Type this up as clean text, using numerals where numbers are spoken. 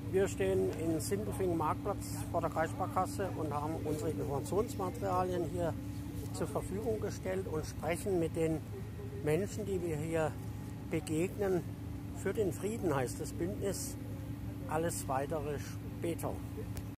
Wir stehen in Sindelfingen Marktplatz vor der Kreissparkasse und haben unsere Informationsmaterialien hier zur Verfügung gestellt und sprechen mit den Menschen, die wir hier begegnen. Für den Frieden heißt das Bündnis. Alles weitere später.